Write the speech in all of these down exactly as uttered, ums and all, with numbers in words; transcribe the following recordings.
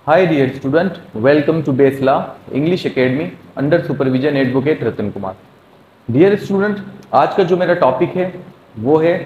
Hi dear student, welcome to Base Law English Academy under supervision advocate Ratan Kumar. Dear student, आज का जो मेरा topic है वो है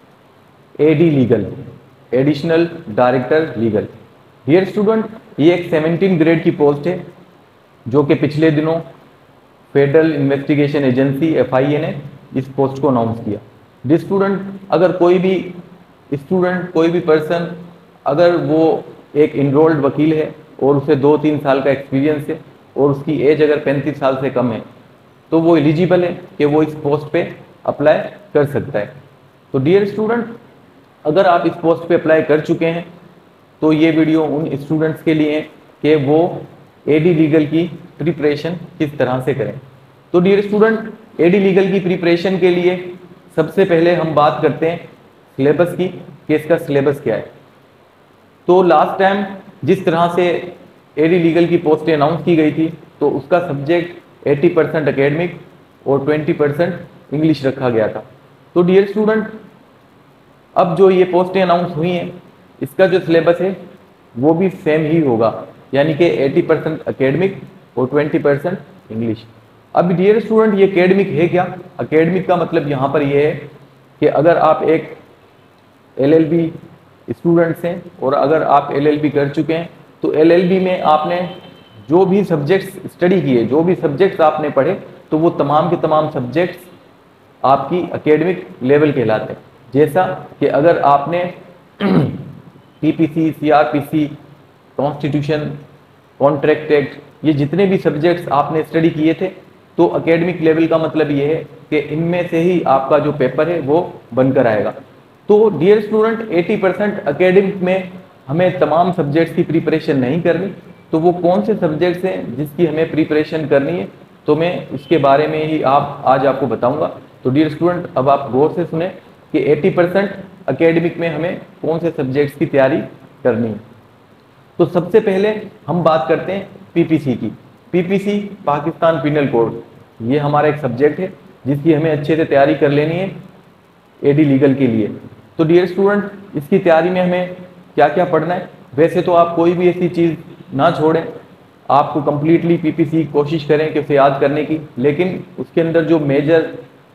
AD legal, additional director legal. Dear student, ये एक सेवनटीन ग्रेड की पोस्ट है जो कि पिछले दिनों federal investigation agency F I A ने इस पोस्ट को अनाउंस किया। डियर स्टूडेंट, अगर कोई भी स्टूडेंट कोई भी पर्सन अगर वो एक इनरोल्ड वकील है और उसे दो तीन साल का एक्सपीरियंस है और उसकी एज अगर पैंतीस साल से कम है तो वो एलिजिबल है कि वो इस पोस्ट पे अप्लाई कर सकता है। तो डियर स्टूडेंट, अगर आप इस पोस्ट पे अप्लाई कर चुके हैं तो ये वीडियो उन स्टूडेंट्स के लिए है कि वो एडी लीगल की प्रिपरेशन किस तरह से करें। तो डियर स्टूडेंट, एडी लीगल की प्रिपरेशन के लिए सबसे पहले हम बात करते हैं सिलेबस की कि इसका सिलेबस क्या है। तो लास्ट टाइम जिस तरह से एडी लीगल की पोस्टें अनाउंस की गई थी तो उसका सब्जेक्ट अस्सी परसेंट अकेडमिक और बीस परसेंट इंग्लिश रखा गया था। तो डियर स्टूडेंट, अब जो ये पोस्टें अनाउंस हुई हैं इसका जो सिलेबस है वो भी सेम ही होगा, यानी कि अस्सी परसेंट अकेडमिक और बीस परसेंट इंग्लिश। अब डियर स्टूडेंट, ये अकेडमिक है क्या? अकेडमिक का मतलब यहाँ पर ये है कि अगर आप एक एल एल बी स्टूडेंट्स हैं और अगर आप एल एल बी कर चुके हैं तो एल एल बी में आपने जो भी सब्जेक्ट्स स्टडी किए, जो भी सब्जेक्ट्स आपने पढ़े, तो वो तमाम के तमाम सब्जेक्ट्स आपकी एकेडमिक लेवल कहलाते हैं। जैसा कि अगर आपने P P C, C R P C, constitution, contract act, ये जितने भी सब्जेक्ट्स आपने स्टडी किए थे तो एकेडमिक लेवल का मतलब ये है कि इनमें से ही आपका जो पेपर है वो बनकर आएगा। तो डियर स्टूडेंट, अस्सी परसेंट अकेडमिक में हमें तमाम सब्जेक्ट्स की प्रिपरेशन नहीं करनी, तो वो कौन से सब्जेक्ट्स हैं जिसकी हमें प्रिपरेशन करनी है तो मैं उसके बारे में ही आप आज आपको बताऊंगा। तो डियर स्टूडेंट, अब आप गौर से सुने कि अस्सी परसेंट अकेडमिक में हमें कौन से सब्जेक्ट्स की तैयारी करनी है। तो सबसे पहले हम बात करते हैं पी पी सी की। P P C Pakistan penal code, ये हमारा एक सब्जेक्ट है जिसकी हमें अच्छे से तैयारी कर लेनी है एडी लीगल के लिए। तो डियर स्टूडेंट, इसकी तैयारी में हमें क्या क्या पढ़ना है? वैसे तो आप कोई भी ऐसी चीज़ ना छोड़ें, आपको कंप्लीटली पीपीसी कोशिश करें कि उसे याद करने की, लेकिन उसके अंदर जो मेजर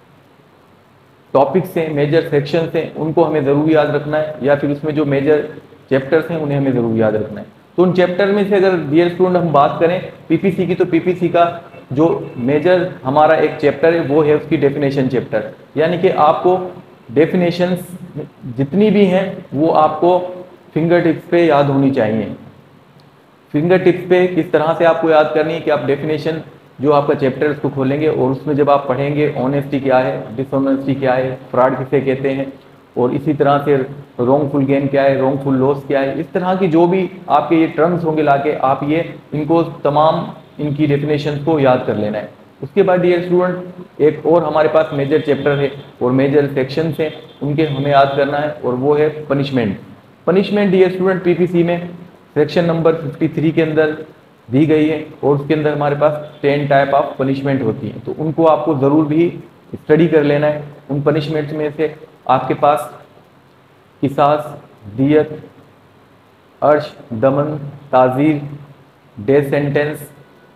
टॉपिक्स हैं, मेजर सेक्शंस हैं, उनको हमें ज़रूर याद रखना है, या फिर उसमें जो मेजर चैप्टर्स हैं उन्हें हमें ज़रूर याद रखना है। तो उन चैप्टर में से अगर डियर स्टूडेंट हम बात करें पीपीसी की, तो पीपीसी का जो मेजर हमारा एक चैप्टर है वो है उसकी डेफिनेशन चैप्टर, यानी कि आपको डेफिनेशंस जितनी भी हैं वो आपको फिंगर टिप्स पे याद होनी चाहिए। फिंगर टिप्स पे किस तरह से आपको याद करनी है कि आप डेफिनेशन जो आपका चैप्टर उसको खोलेंगे और उसमें जब आप पढ़ेंगे ऑनेस्टी क्या है, डिसऑनेस्टी क्या है, फ्रॉड किसे कहते हैं, और इसी तरह से रॉन्गफुल गेन क्या है, रॉन्गफुल लॉस क्या है, इस तरह की जो भी आपके ये टर्म्स होंगे लाके आप ये इनको तमाम इनकी डेफिनेशन को याद कर लेना है। उसके बाद डियर स्टूडेंट, एक और हमारे पास मेजर चैप्टर है और मेजर सेक्शंस हैं, उनके हमें याद करना है, और वो है punishment. Punishment dear student PPC में सेक्शन नंबर तिरेपन के अंदर दी गई है और उसके अंदर हमारे पास टेन टाइप ऑफ पनिशमेंट होती हैं, तो उनको आपको ज़रूर भी स्टडी कर लेना है। उन पनिशमेंट्स में से आपके पास किसास, दियत, अर्श, दमन, ताज़ीर, death sentence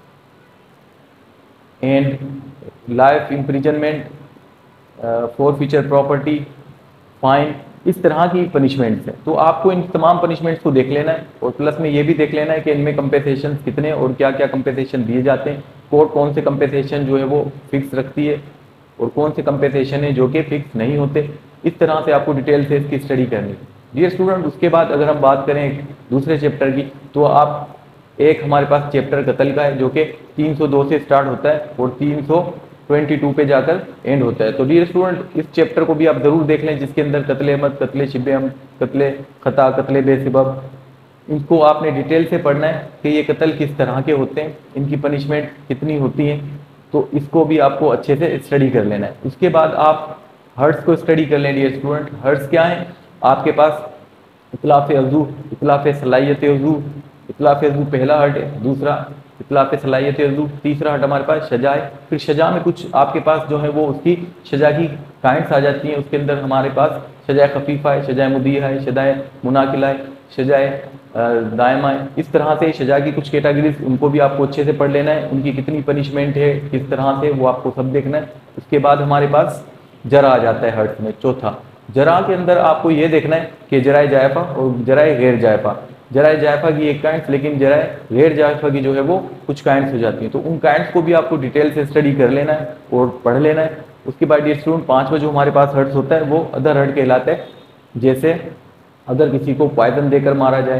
and life imprisonment, forfeiture property, fine, इस तरह की पनिशमेंट्स हैं। तो आपको इन तमाम पनिशमेंट्स को देख लेना है और प्लस में ये भी देख लेना है कि इनमें कंपेसेशन कितने और क्या क्या कंपेसेशन दिए जाते हैं, कोर्ट कौन से कंपेसेशन जो है वो फिक्स रखती है और कौन से कंपेसेशन है जो कि फिक्स नहीं होते। इस तरह से आपको डिटेल से इसकी स्टडी करनी है डियर स्टूडेंट। उसके बाद अगर हम बात करें दूसरे चैप्टर की, तो आप एक हमारे पास चैप्टर कत्ल का है जो कि तीन सौ दो से स्टार्ट होता है और तीन सौ बाईस पे जाकर एंड होता है। तो डियर स्टूडेंट, इस चैप्टर को भी आप ज़रूर देख लें जिसके अंदर कत्ले अहमद, कत्ले शिबे अहमद, कत्ले खता, कत्ले बेसबब, इनको आपने डिटेल से पढ़ना है कि ये कत्ल किस तरह के होते हैं, इनकी पनिशमेंट कितनी होती है, तो इसको भी आपको अच्छे से स्टडी कर लेना है। उसके बाद आप हर्ट्स को स्टडी कर लें डियर स्टूडेंट। हर्ट्स क्या है? आपके पास इतलाफ़ अज़ू, इतलाफ़ सलाहियत अज़ू, इतलाफ़ अज़ू पहला हर्ट है, दूसरा इतलाफ़ सलाहियत अज़ू, तीसरा हट हमारे पास सजा है। फिर सजा में कुछ आपके पास जो है वो उसकी सजा की काइंड्स आ जाती हैं। उसके अंदर हमारे पास सजा खफीफ़ा है, सजा मुदिया है, सजा मुनाकिला है, सजा दायमा, इस तरह से सजा की कुछ कैटेगरीज उनको भी आपको अच्छे से पढ़ लेना है, उनकी कितनी पनिशमेंट है किस तरह से वो आपको सब देखना है। उसके बाद हमारे पास जरा आ जाता है हर्ट्ज में। चौथा, जरा के अंदर आपको ये देखना है कि जराए जायफा और जराए गैर जायफा। जराए जायफा की एक काइंड्स, लेकिन जराए गैर जायफा की जो है वो कुछ काइंड्स हो जाती हैं, तो उन काइंड्स को भी आपको डिटेल से स्टडी कर लेना है और पढ़ लेना है। उसके बाद डियर स्टूडेंट, पांचवा जो हमारे पास हर्ट्स होता है वो अदर हर्ट कहलाता है। जैसे अगर किसी को पॉइजन देकर मारा जाए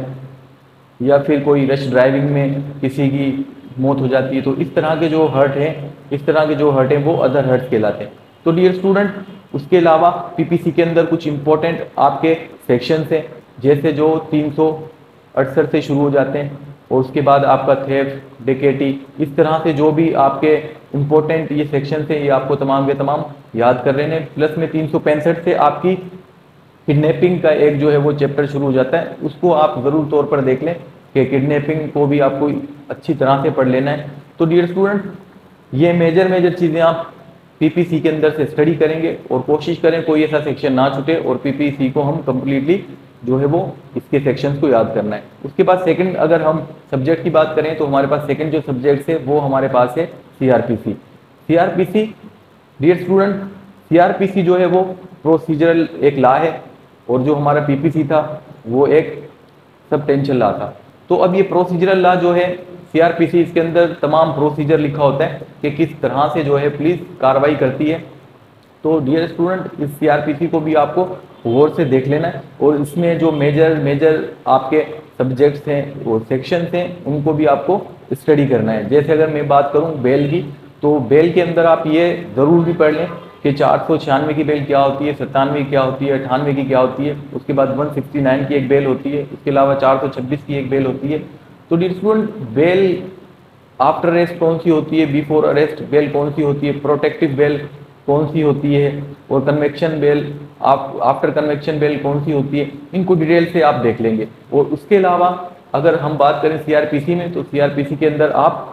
या फिर कोई रश ड्राइविंग में किसी की मौत हो जाती है, तो इस तरह के जो हर्ट हैं इस तरह के जो हर्ट हैं वो अदर हर्ट्स कहलाते हैं। तो डियर स्टूडेंट, उसके अलावा पीपीसी के अंदर कुछ इंपॉर्टेंट आपके सेक्शंस हैं, जैसे जो तीन सौ अड़सठ से शुरू हो जाते हैं और उसके बाद आपका थेफ्ट, डकैती, इस तरह से जो भी आपके इंपॉर्टेंट ये सेक्शन थे ये आपको तमाम के तमाम याद कर लेने। प्लस में तीन सौ पैंसठ से आपकी किडनैपिंग का एक जो है वो चैप्टर शुरू हो जाता है, उसको आप ज़रूर तौर पर देख लें कि किडनैपिंग को भी आपको अच्छी तरह से पढ़ लेना है। तो डियर स्टूडेंट, ये मेजर मेजर चीज़ें आप पीपीसी के अंदर से स्टडी करेंगे और कोशिश करें कोई ऐसा सेक्शन ना छूटे और पीपीसी को हम कंप्लीटली जो है वो इसके सेक्शंस को याद करना है। उसके बाद सेकंड अगर हम सब्जेक्ट की बात करें तो हमारे पास सेकंड जो सब्जेक्ट है वो हमारे पास है CrPC. CrPC dear student, CrPC जो है वो प्रोसीजरल एक लॉ है और जो हमारा पीपीसी था वो एक सबटेंशियल लॉ था। तो अब ये प्रोसीजरल लॉ जो है सीआरपीसी, इसके अंदर तमाम प्रोसीजर लिखा होता है कि किस तरह से जो है पुलिस कार्रवाई करती है। तो डियर स्टूडेंट, इस सीआरपीसी को भी आपको गौर से देख लेना है और इसमें जो मेजर मेजर आपके सब्जेक्ट्स हैं वो सेक्शंस हैं उनको भी आपको स्टडी करना है। जैसे अगर मैं बात करूं बेल की, तो बेल के अंदर आप ये ज़रूर भी पढ़ लें कि चार सौ छियानवे की बेल क्या होती है, सत्तानवे क्या होती है, अठानवे की क्या होती है। उसके बाद एक सौ उनहत्तर की एक बेल होती है, उसके अलावा चार सौ छब्बीस की एक बेल होती है। तो dear student, bail after arrest कौन सी होती है, बिफोर अरेस्ट बेल कौन सी होती है, प्रोटेक्टिव बेल कौन सी होती है और कन्वेक्शन बेल, आप आफ्टर कन्वेक्शन बेल कौन सी होती है, इनको डिटेल से आप देख लेंगे। और उसके अलावा अगर हम बात करें सीआरपीसी में, तो सीआरपीसी के अंदर आप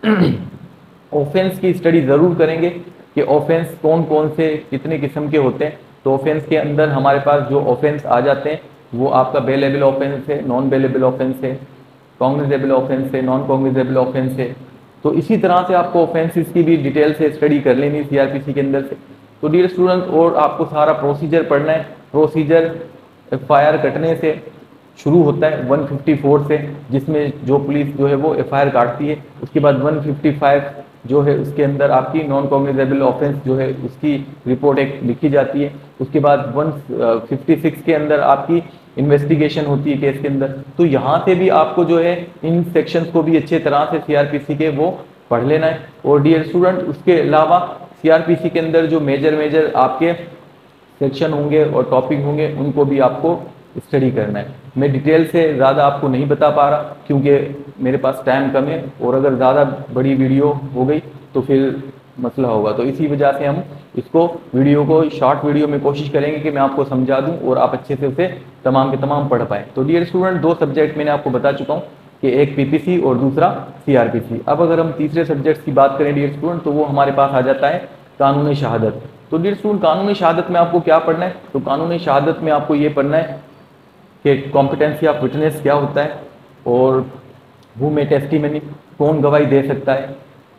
ऑफेंस की स्टडी ज़रूर करेंगे कि ऑफेंस कौन कौन से कितने किस्म के होते हैं। तो ऑफेंस के अंदर हमारे पास जो ऑफेंस आ जाते हैं वो आपका बेलेबल ऑफेंस है, नॉन बेलेबल ऑफेंस है, कॉग्निजेबल ऑफेंस है, नॉन कॉग्निजेबल ऑफेंस है। तो इसी तरह से आपको ऑफेंसेस की भी डिटेल से स्टडी कर लेनी है सीआरपीसी के अंदर से। तो डियर स्टूडेंट, और आपको सारा प्रोसीजर पढ़ना है। प्रोसीजर एफआईआर कटने से शुरू होता है एक सौ चौवन से, जिसमें जो पुलिस जो है वो एफआईआर काटती है। उसके बाद एक सौ पचपन जो है उसके अंदर आपकी नॉन कॉग्निजेबल ऑफेंस जो है उसकी रिपोर्ट एक लिखी जाती है। उसके बाद एक सौ छप्पन के अंदर आपकी इन्वेस्टिगेशन होती है केस के अंदर। तो यहाँ से भी आपको जो है इन सेक्शंस को भी अच्छे तरह से सीआरपीसी के वो पढ़ लेना है। और डियर स्टूडेंट, उसके अलावा सीआरपीसी के अंदर जो मेजर मेजर आपके सेक्शन होंगे और टॉपिक होंगे उनको भी आपको स्टडी करना है। मैं डिटेल से ज़्यादा आपको नहीं बता पा रहा क्योंकि मेरे पास टाइम कम है और अगर ज़्यादा बड़ी वीडियो हो गई तो फिर मसला होगा। तो इसी वजह से हम इसको वीडियो को शॉर्ट वीडियो में कोशिश करेंगे कि मैं आपको समझा दूं और आप अच्छे से उसे तमाम के तमाम पढ़ पाएँ। तो डियर स्टूडेंट, दो सब्जेक्ट मैंने आपको बता चुका हूँ कि एक पीपीसी और दूसरा सीआरपीसी। अब अगर हम तीसरे सब्जेक्ट की बात करें डियर स्टूडेंट, तो वो हमारे पास आ जाता है कानूनी शहादत। तो डियर स्टूडेंट, कानूनी शहादत में आपको क्या पढ़ना है? तो कानूनी शहादत में आपको ये पढ़ना है कि कॉम्पिटेंसी ऑफ विटनेस क्या होता है और हु मे टेस्टिमनी, कौन गवाही दे सकता है,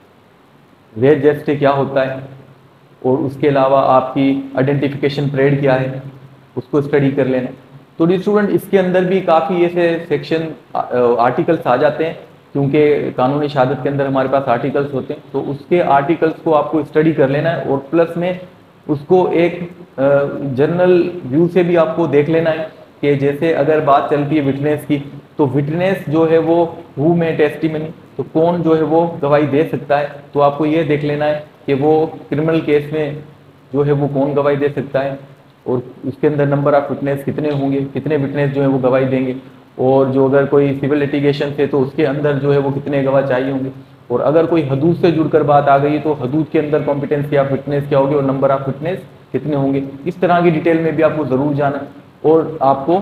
रेज जेस्टे क्या होता है और उसके अलावा आपकी आइडेंटिफिकेशन परेड क्या है, उसको स्टडी कर लेना। तो डी स्टूडेंट, इसके अंदर भी काफ़ी ऐसे सेक्शन आर्टिकल्स आ जाते हैं क्योंकि कानूनी शहादत के अंदर हमारे पास आर्टिकल्स होते हैं। तो उसके आर्टिकल्स को आपको स्टडी कर लेना है और प्लस में उसको एक जनरल व्यू से भी आपको देख लेना है कि जैसे अगर बात चलती है विटनेस की, तो विटनेस जो है वो हु मे टेस्टिमनी, तो कौन जो है वो गवाही दे सकता है। तो आपको ये देख लेना है कि वो क्रिमिनल केस में जो है वो कौन गवाही दे सकता है और उसके अंदर नंबर ऑफ विटनेस कितने होंगे, कितने विटनेस जो है वो गवाही देंगे। और जो अगर कोई सिविल लिटिगेशन है तो उसके अंदर जो है वो कितने गवाह चाहिए होंगे। और अगर कोई हदूद से जुड़कर बात आ गई तो हदूद के अंदर कॉम्पिटेंसी ऑफ विटनेस क्या होगी और नंबर ऑफ विटनेस कितने होंगे। इस तरह की डिटेल में भी आपको ज़रूर जाना और आपको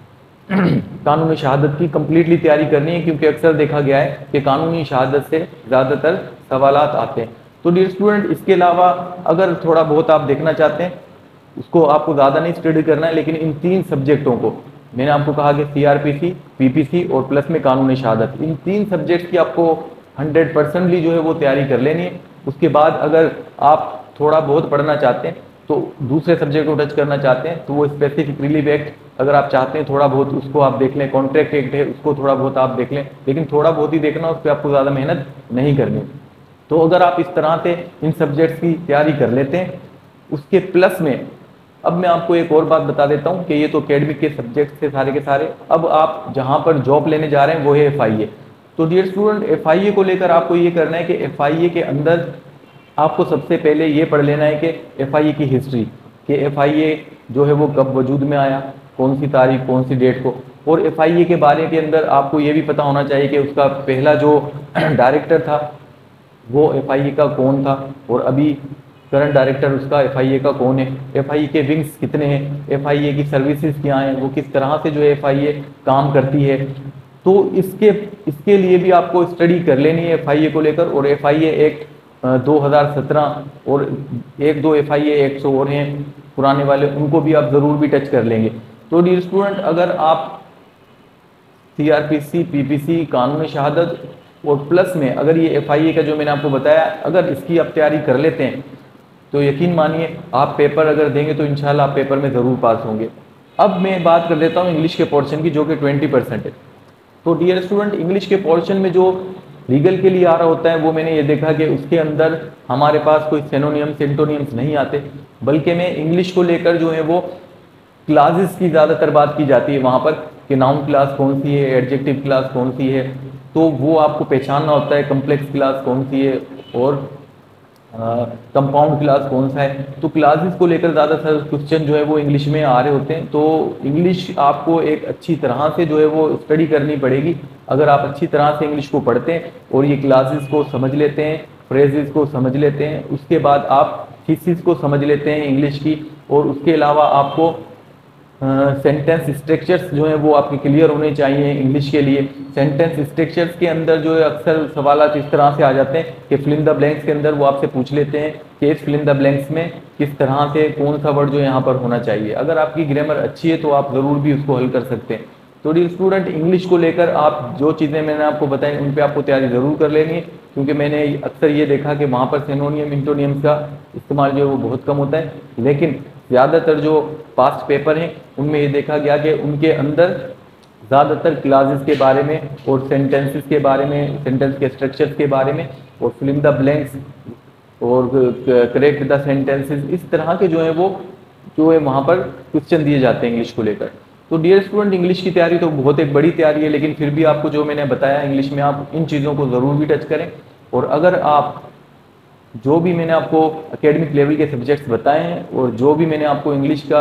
कानूनी शहादत की कंप्लीटली तैयारी करनी है क्योंकि अक्सर देखा गया है कि कानूनी शहादत से ज़्यादातर सवालात आते हैं। तो डियर स्टूडेंट, इसके अलावा अगर थोड़ा बहुत आप देखना चाहते हैं, उसको आपको ज़्यादा नहीं स्टडी करना है, लेकिन इन तीन सब्जेक्टों को मैंने आपको कहा कि सीआरपीसी, पीपीसी और प्लस में कानूनी शहादत, इन तीन सब्जेक्ट की आपको हंड्रेड परसेंटली जो है वो तैयारी कर लेनी है। उसके बाद अगर आप थोड़ा बहुत पढ़ना चाहते हैं तो दूसरे सब्जेक्ट को टच करना चाहते हैं तो वो स्पेसिफिक रिलीफ एक्ट अगर आप चाहते हैं थोड़ा बहुत उसको आप देख लें, कॉन्ट्रैक्ट एक्ट है उसको थोड़ा बहुत आप देख लें, लेकिन थोड़ा बहुत ही देखना, उस पर आपको ज़्यादा मेहनत नहीं करनी। तो अगर आप इस तरह से इन सब्जेक्ट्स की तैयारी कर लेते हैं, उसके प्लस में अब मैं आपको एक और बात बता देता हूँ कि ये तो एकेडमिक के सब्जेक्ट थे सारे के सारे। अब आप जहाँ पर जॉब लेने जा रहे हैं वो है एफ आई ए। तो dear student, F I A को लेकर आपको ये करना है कि एफ आई ए के अंदर आपको सबसे पहले ये पढ़ लेना है कि एफ आई ए की हिस्ट्री, कि एफ आई ए जो है वो कब वजूद में आया, कौन सी तारीख, कौन सी डेट को। और एफ आई ए के बारे के अंदर आपको ये भी पता होना चाहिए कि उसका पहला जो डायरेक्टर था वो एफ आई ए का कौन था, और अभी करंट डायरेक्टर उसका एफ आई ए का कौन है, एफ आई ए के विंग्स कितने हैं, एफ आई ए की सर्विसेज क्या हैं, वो किस तरह से जो है एफ आई ए काम करती है। तो इसके इसके लिए भी आपको स्टडी कर लेनी है एफ आई ए को लेकर। और एफ आई ए एक्ट दो हज़ार सत्रह और एक दो एफ आई ए एक्ट और हैं पुराने वाले, उनको भी आप ज़रूर भी टच कर लेंगे। तो डियर स्टूडेंट, अगर आप C R P C, P P C, कानूनी शहादत और प्लस में अगर ये एफ आई ए का जो मैंने आपको बताया, अगर इसकी आप तैयारी कर लेते हैं तो यकीन मानिए आप पेपर अगर देंगे तो इंशाल्लाह आप पेपर में ज़रूर पास होंगे। अब मैं बात कर लेता हूँ इंग्लिश के पोर्शन की, जो कि ट्वेंटी परसेंट है। तो डियर स्टूडेंट, इंग्लिश के पोर्शन में जो लीगल के लिए आ रहा होता है वो मैंने ये देखा कि उसके अंदर हमारे पास कोई सिनोनियम्स, एंटोनियम्स नहीं आते, बल्कि मैं इंग्लिश को लेकर जो है वो क्लासेस की ज़्यादातर बात की जाती है वहाँ पर, कि नाउन क्लास कौन सी है, एडजेक्टिव क्लास कौन सी है, तो वो आपको पहचानना होता है, कम्प्लेक्स क्लास कौन सी है और कंपाउंड क्लास कौन सा है। तो क्लासेस को लेकर ज़्यादातर क्वेश्चन जो है वो इंग्लिश में आ रहे होते हैं। तो इंग्लिश आपको एक अच्छी तरह से जो है वो स्टडी करनी पड़ेगी। अगर आप अच्छी तरह से इंग्लिश को पढ़ते हैं और ये क्लासेस को समझ लेते हैं, फ्रेजेस को समझ लेते हैं, उसके बाद आप थीसिस को समझ लेते हैं इंग्लिश की, और उसके अलावा आपको सेंटेंस स्ट्रक्चर्स जो है वो आपके क्लियर होने चाहिए इंग्लिश के लिए। सेंटेंस स्ट्रक्चर्स के अंदर जो है अक्सर सवालात इस तरह से आ जाते हैं कि फिल इन द ब्लैंक्स के अंदर वो आपसे पूछ लेते हैं कि इस फिल इन द ब्लैंक्स में किस तरह से कौन सा वर्ड जो यहाँ पर होना चाहिए। अगर आपकी ग्रामर अच्छी है तो आप ज़रूर भी उसको हल कर सकते हैं। तो डियर स्टूडेंट, इंग्लिश को लेकर आप जो चीज़ें मैंने आपको बताई उन पर आपको तैयारी ज़रूर कर लेनी है, क्योंकि मैंने अक्सर ये देखा कि वहाँ पर सिनोनियम, इंटोनियम्स का इस्तेमाल जो है वो बहुत कम होता है, लेकिन ज़्यादातर जो पास्ट पेपर हैं उनमें ये देखा गया कि उनके अंदर ज़्यादातर क्लासेस के बारे में और सेंटेंसेस के बारे में, सेंटेंस के स्ट्रक्चर्स के बारे में और फिल इन द ब्लैंक्स और करेक्ट द सेंटेंसेस, इस तरह के जो है वो जो है वहाँ पर क्वेश्चन दिए जाते हैं इंग्लिश को लेकर। तो डियर स्टूडेंट, इंग्लिश की तैयारी तो बहुत एक बड़ी तैयारी है, लेकिन फिर भी आपको जो मैंने बताया इंग्लिश में आप इन चीज़ों को ज़रूर भी टच करें। और अगर आप जो भी मैंने आपको एकेडमिक लेवल के सब्जेक्ट्स बताए हैं और जो भी मैंने आपको इंग्लिश का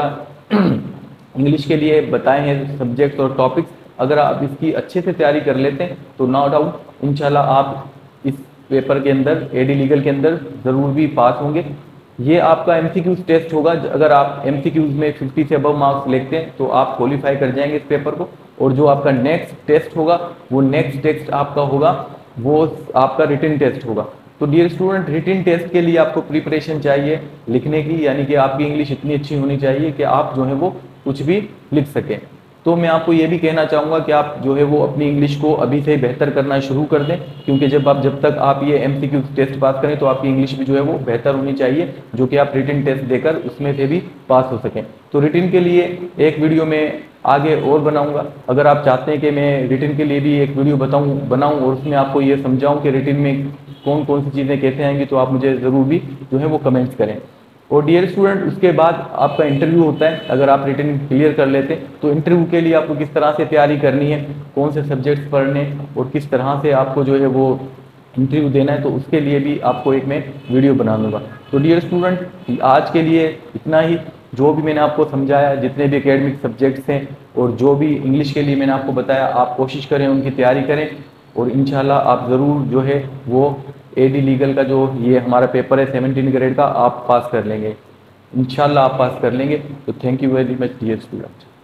इंग्लिश के लिए बताए हैं सब्जेक्ट्स और टॉपिक्स, अगर आप इसकी अच्छे से तैयारी कर लेते हैं तो नो डाउट इंशाल्लाह आप इस पेपर के अंदर, एडी लीगल के अंदर ज़रूर भी पास होंगे। ये आपका एमसीक्यूज टेस्ट होगा। अगर आप एमसीक्यूज में फिफ्टी से अबव मार्क्स लेते हैं तो आप क्वालिफाई कर जाएंगे इस पेपर को। और जो आपका नेक्स्ट टेस्ट होगा वो नेक्स्ट टेस्ट आपका होगा वो आपका रिटन टेस्ट होगा। तो डियर स्टूडेंट, रिटन टेस्ट के लिए आपको प्रिपरेशन चाहिए लिखने की, यानी कि आपकी इंग्लिश इतनी अच्छी होनी चाहिए कि आप जो है वो कुछ भी लिख सकें। तो मैं आपको ये भी कहना चाहूँगा कि आप जो है वो अपनी इंग्लिश को अभी से बेहतर करना शुरू कर दें, क्योंकि जब आप जब तक आप ये एमसीक्यू टेस्ट पास करें तो आपकी इंग्लिश भी जो है वो बेहतर होनी चाहिए, जो कि आप रिटन टेस्ट देकर उसमें से भी पास हो सकें। तो रिटन के लिए एक वीडियो में आगे और बनाऊंगा। अगर आप चाहते हैं कि मैं रिटन के लिए भी एक वीडियो बताऊं बनाऊं और उसमें आपको ये समझाऊं कि रिटन में कौन कौन सी चीज़ें कैसे आएंगी, तो आप मुझे ज़रूर भी जो है वो कमेंट्स करें। और डियर स्टूडेंट, उसके बाद आपका इंटरव्यू होता है। अगर आप रिटन क्लियर कर लेते हैं तो इंटरव्यू के लिए आपको किस तरह से तैयारी करनी है, कौन से सब्जेक्ट्स पढ़ने और किस तरह से आपको जो है वो इंटरव्यू देना है, तो उसके लिए भी आपको एक मैं वीडियो बना दूँगा। तो डियर स्टूडेंट, आज के लिए इतना ही। जो भी मैंने आपको समझाया, जितने भी एकेडमिक सब्जेक्ट्स हैं और जो भी इंग्लिश के लिए मैंने आपको बताया, आप कोशिश करें उनकी तैयारी करें और इंशाल्लाह आप ज़रूर जो है वो एडी लीगल का जो ये हमारा पेपर है सेवनटीन ग्रेड का, आप पास कर लेंगे। इंशाल्लाह आप पास कर लेंगे। तो thank you very much dear student.